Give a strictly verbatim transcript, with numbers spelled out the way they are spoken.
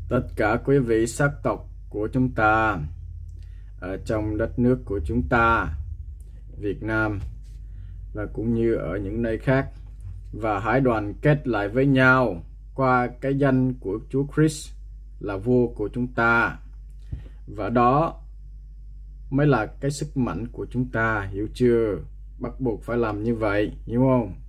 tất cả quý vị sắc tộc của chúng ta ở trong đất nước của chúng ta, Việt Nam, và cũng như ở những nơi khác, và hãy đoàn kết lại với nhau qua cái danh của Chúa Christ là vua của chúng ta. Và đó mới là cái sức mạnh của chúng ta, hiểu chưa? Bắt buộc phải làm như vậy, hiểu không?